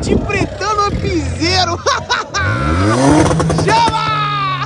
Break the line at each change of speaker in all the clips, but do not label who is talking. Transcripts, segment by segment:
Ponte Pretano Piseiro. Chama!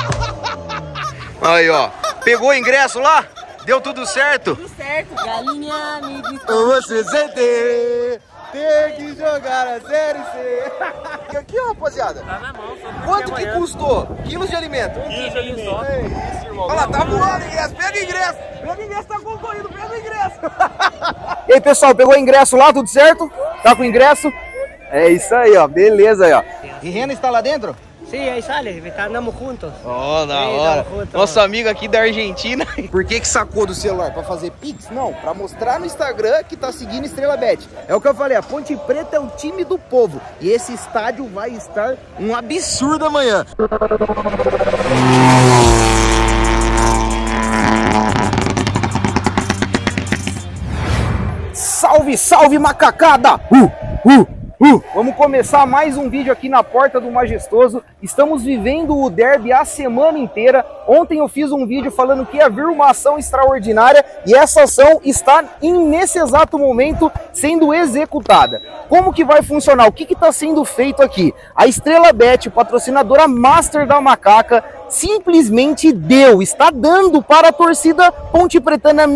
Aí, ó. Pegou o ingresso lá? Deu tudo certo?
Tudo certo, galinha, me diz.
Você sente, tem que jogar a Série C. E aqui, ó, rapaziada.
Tá na mão, só
Quanto que custou? Quilos de alimento?
Quilos de alimento.
É isso, irmão. Olha lá, tá voando o ingresso. Pega o ingresso. Pega o ingresso, tá concorrido. Pega o ingresso. E aí, pessoal, pegou o ingresso lá, tudo certo? Tá com o ingresso? É isso aí, ó. Beleza aí, ó. E Rena está lá dentro?
Sim, aí sale, andamos juntos.
Ó, da
Sim,
hora.
tamo junto,
Nosso amigo aqui da Argentina. Por que sacou do celular? Pra fazer Pix? Não, pra mostrar no Instagram que tá seguindo Estrela Bet. É o que eu falei, a Ponte Preta é o time do povo. E esse estádio vai estar um absurdo amanhã. Salve, salve, macacada! Vamos começar mais um vídeo aqui na Porta do Majestoso. Estamos vivendo o derby a semana inteira. Ontem eu fiz um vídeo falando que ia vir uma ação extraordinária e essa ação está nesse exato momento sendo executada. Como que vai funcionar? O que está sendo feito aqui? A Estrela Bet, patrocinadora master da Macaca, simplesmente está dando para a torcida Ponte Pretana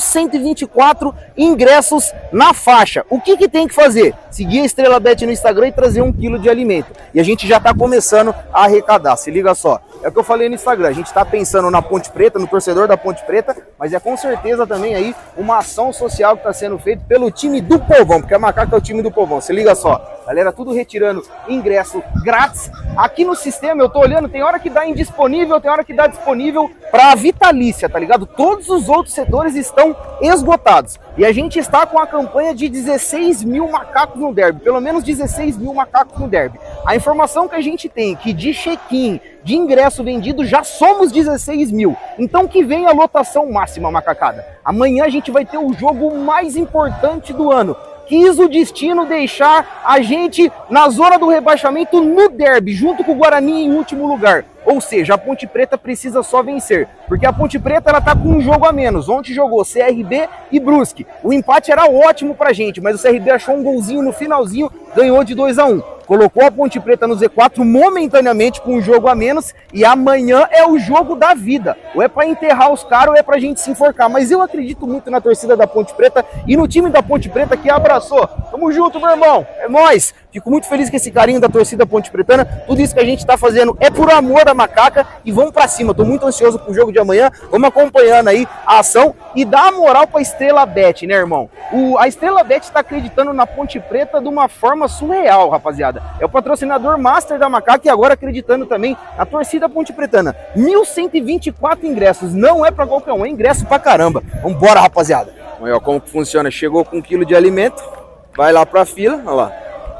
1.124 ingressos na faixa. O que tem que fazer? Seguir a Estrela Bet no Instagram e trazer 1 quilo de alimento. E a gente já está começando a arrecadar, se liga só. É o que eu falei no Instagram, a gente está pensando na Ponte Preta, no torcedor da Ponte Preta, mas é com certeza também aí uma ação social que está sendo feita pelo time do povão, porque a Macaca é o time do povão, se liga só. Galera, tudo retirando ingresso grátis. Aqui no sistema, eu tô olhando, tem hora que dá indisponível, tem hora que dá disponível para vitalícia, tá ligado? Todos os outros setores estão esgotados. E a gente está com a campanha de 16 mil macacos no derby, pelo menos 16 mil macacos no derby. A informação que a gente tem é que de check-in, de ingresso vendido, já somos 16 mil. Então que vem a lotação máxima, macacada. Amanhã a gente vai ter o jogo mais importante do ano. Quis o destino deixar a gente na zona do rebaixamento no derby, junto com o Guarani em último lugar. Ou seja, a Ponte Preta precisa só vencer, porque a Ponte Preta ela tá com um jogo a menos. Ontem jogou CRB e Brusque. O empate era ótimo pra gente, mas o CRB achou um golzinho no finalzinho, ganhou de 2-1. Colocou a Ponte Preta no Z4 momentaneamente com um jogo a menos e amanhã é o jogo da vida. Ou é pra enterrar os caras ou é pra gente se enforcar. Mas eu acredito muito na torcida da Ponte Preta e no time da Ponte Preta que abraçou. Tamo junto, meu irmão. É nóis. Fico muito feliz com esse carinho da torcida Ponte Pretana. Tudo isso que a gente tá fazendo é por amor da Macaca e vamos pra cima. Tô muito ansioso pro jogo de amanhã. Vamos acompanhando aí a ação e dar a moral pra Estrela Bet, né, irmão? A Estrela Bet tá acreditando na Ponte Preta de uma forma surreal, rapaziada. É o patrocinador master da Macaca e agora acreditando também na torcida Ponte Pretana. 1.124 ingressos. Não é pra qualquer um, é ingresso pra caramba. Vambora, rapaziada. Olha como que funciona. Chegou com 1 quilo de alimento. Vai lá pra fila, olha lá.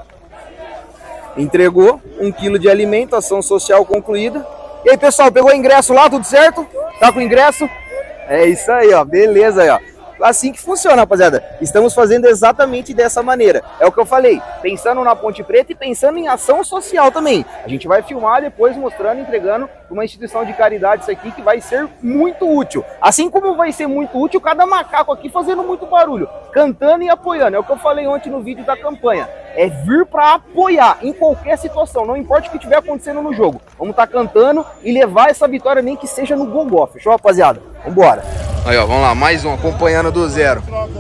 Entregou 1 quilo de alimento, ação social concluída. E aí, pessoal, pegou o ingresso lá, tudo certo? Tá com o ingresso? É isso aí, ó, beleza aí, ó. Assim que funciona, rapaziada. Estamos fazendo exatamente dessa maneira. É o que eu falei, pensando na Ponte Preta e pensando em ação social também. A gente vai filmar depois mostrando, entregando uma instituição de caridade isso aqui que vai ser muito útil. Assim como vai ser muito útil cada macaco aqui fazendo muito barulho, cantando e apoiando. É o que eu falei ontem no vídeo da campanha. É vir para apoiar em qualquer situação, não importa o que estiver acontecendo no jogo. Vamos estar cantando e levar essa vitória nem que seja no gol, fechou, rapaziada? Vambora. Aí, ó, vamos lá, mais um, acompanhando do zero.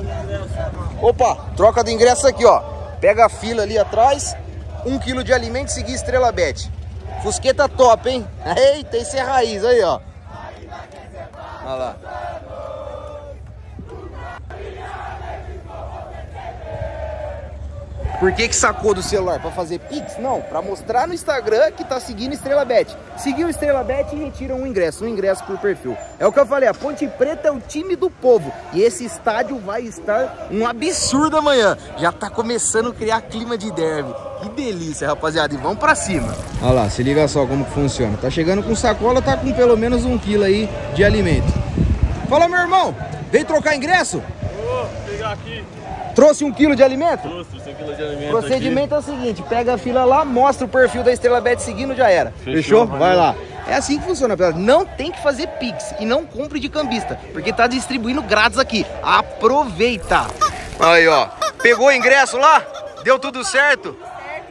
Opa, troca do ingresso aqui, ó. Pega a fila ali atrás, 1 quilo de alimento e seguir Estrela Bet. Fusqueta top, hein? Eita, esse é raiz, aí, ó. Olha lá. Por que sacou do celular? Pra fazer Pix? Não, pra mostrar no Instagram que tá seguindo Estrela Bet. Seguiu Estrela Bet e retira um ingresso por perfil. É o que eu falei, a Ponte Preta é o time do povo. E esse estádio vai estar um absurdo amanhã. Já tá começando a criar clima de derby. Que delícia, rapaziada. E vamos pra cima. Olha lá, se liga só como que funciona. Tá chegando com sacola, tá com pelo menos 1 quilo aí de alimento. Fala, meu irmão, veio trocar ingresso?
Vou pegar aqui.
Trouxe 1 quilo de alimento?
Trouxe 1 quilo de alimento.
O procedimento aqui é o seguinte, pega a fila lá, mostra o perfil da Estrela Bet seguindo, já era. Fechou? Vai lá. É assim que funciona, pessoal. Não tem que fazer Pix e não compre de cambista, porque tá distribuindo grátis aqui. Aproveita! Aí, ó. Pegou o ingresso lá? Deu tudo certo?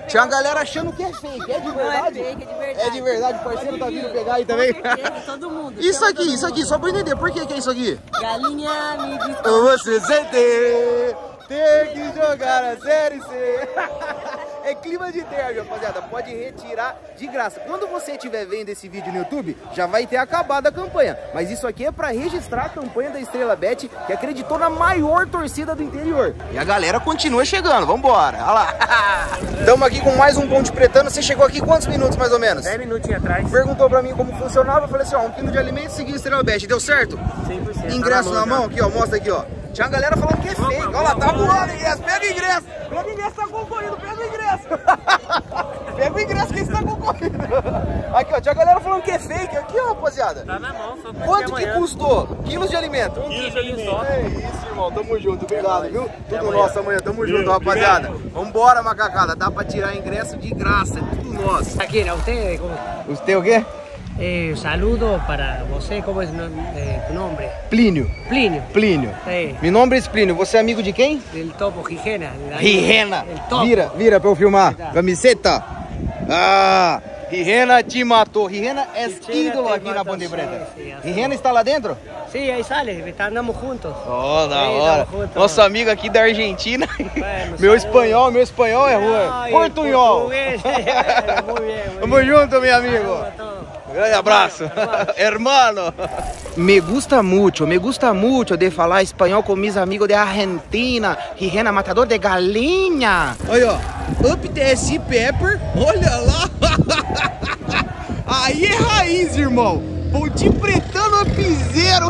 Tinha uma galera achando que é fake, é de verdade?
Não, é fake, é de verdade.
É de verdade, o parceiro tá vindo pegar aí também?
Com certeza, todo mundo.
Isso aqui, só pra eu entender, por que é isso aqui?
Galinha me diz.
Você sente, tem que jogar a Série C. É clima de derby, rapaziada, pode retirar de graça. Quando você estiver vendo esse vídeo no YouTube, já vai ter acabado a campanha. Mas isso aqui é pra registrar a campanha da Estrela Bet, que acreditou na maior torcida do interior. E a galera continua chegando, vambora, olha lá. Estamos aqui com mais um Ponte Pretano. Você chegou aqui quantos minutos mais ou menos?
10 minutinhos atrás.
Perguntou pra mim como funcionava, eu falei assim, ó, 1 quilo de alimento, segui a Estrela Bet, deu certo?
100%.
Ingresso na mão, aqui ó, mostra aqui ó. Tinha a galera falando que é fake, olha lá, tá voando ingresso, pega o ingresso, tá concorrendo, pega o ingresso. Pega o ingresso que está concorrendo. Aqui ó, tinha a galera falando que é fake, aqui ó, rapaziada.
Tá na mão, só
Quanto que custou? Quilos de alimento?
Quilos de alimento.
É isso, irmão, tamo junto, obrigado, viu? Tudo nosso amanhã, tamo junto, rapaziada. Vambora, macacada, dá pra tirar ingresso de graça, é tudo nosso.
Aqui, a usted, ¿cómo?
Você o quê?
Saludo para você, ¿cómo es tu nombre?
Plínio.
Plínio.
Plínio.
Sí.
Meu nome é Plínio, você é amigo de quem?
Del topo, Gijena.
Rirena.
El topo.
Vira pra eu filmar.
Tá.
Camiseta. Ah, Rirena te matou. Rirena é
Rirena
ídolo
te
aqui na
matou,
Ponte Preta.
sim, assim.
Rirena está lá dentro?
Sí, ahí sale, andamos juntos.
Oh, da
Sí,
hora.
estamos juntos.
Nosso amigo aqui da Argentina.
Bueno,
meu
saludo.
espanhol é ruim.
Ay,
Portunhol.
portugués. Muy bien, muy
Tamo
bien.
junto, meu amigo.
Saludos a todos.
Grande abraço. Hermano. Me gusta mucho de falar espanhol com mis amigos de Argentina. Rirena, matador de galinha. Olha, ó. Up TSI Pepper. Olha lá. Aí é raiz, irmão. Ponte Pretano piseiro.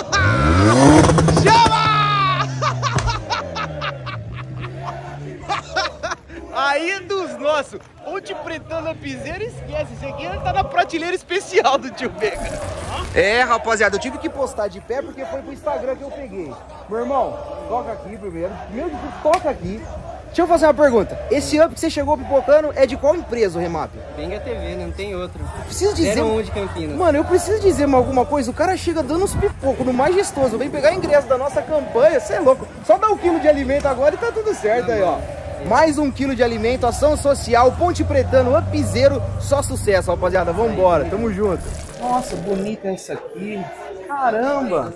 Chama! Aí é dos nossos. Ponte Pretano piseiro, esquece. Esse aqui tá na prateleira especial do tio Vega. É, rapaziada, eu tive que postar de pé porque foi pro Instagram que eu peguei. Meu irmão, toca aqui primeiro. Meu Deus, toca aqui. Deixa eu fazer uma pergunta. Esse up que você chegou pipocando é de qual empresa, o Remap?
Venga TV, não tem outro.
Preciso dizer...
de Campinas.
Mano, eu preciso dizer alguma coisa. O cara chega dando uns pipocos no Majestoso. Vem pegar ingresso da nossa campanha. Você é louco. Só dá 1 quilo de alimento agora e tá tudo certo aí, ó. Mais 1 quilo de alimento, ação social, Ponte Pretano, upzeiro, só sucesso, rapaziada. Vambora, tamo junto. Nossa, bonita essa aqui. Caramba!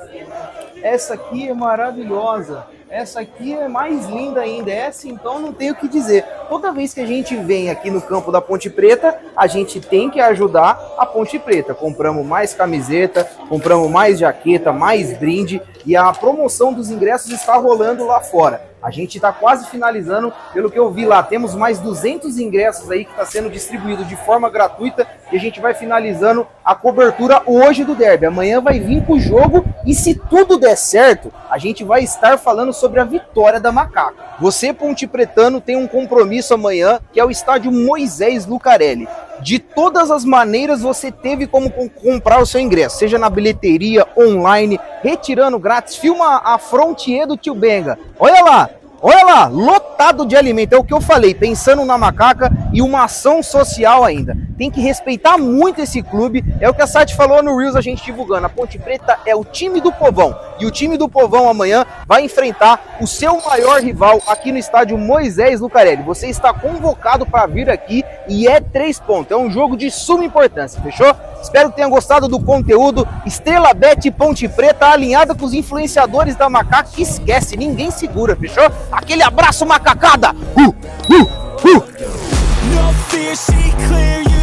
Essa aqui é maravilhosa. Essa aqui é mais linda ainda. Essa, então, não tenho o que dizer. Toda vez que a gente vem aqui no campo da Ponte Preta, a gente tem que ajudar a Ponte Preta. Compramos mais camiseta, compramos mais jaqueta, mais brinde. E a promoção dos ingressos está rolando lá fora. A gente está quase finalizando, pelo que eu vi lá, temos mais 200 ingressos aí que está sendo distribuído de forma gratuita e a gente vai finalizando a cobertura hoje do derby. Amanhã vai vir com o jogo e se tudo der certo, a gente vai estar falando sobre a vitória da Macaca. Você, Ponte Pretano, tem um compromisso amanhã, que é o estádio Moisés Lucarelli. De todas as maneiras você teve como comprar o seu ingresso, seja na bilheteria, online, retirando grátis. Filma a frontier do tio Benga. Olha lá, lotado de alimento. É o que eu falei, pensando na Macaca e uma ação social ainda. Tem que respeitar muito esse clube. É o que a Sati falou no Reels, a gente divulgando. A Ponte Preta é o time do povão. E o time do povão amanhã vai enfrentar o seu maior rival aqui no estádio Moisés Lucarelli. Você está convocado para vir aqui e é 3 pontos. É um jogo de suma importância, fechou? Espero que tenham gostado do conteúdo. Estrela Bet e Ponte Preta alinhada com os influenciadores da Macaca. Que esquece, ninguém segura, fechou? Aquele abraço, macacada!
No fear, she clear.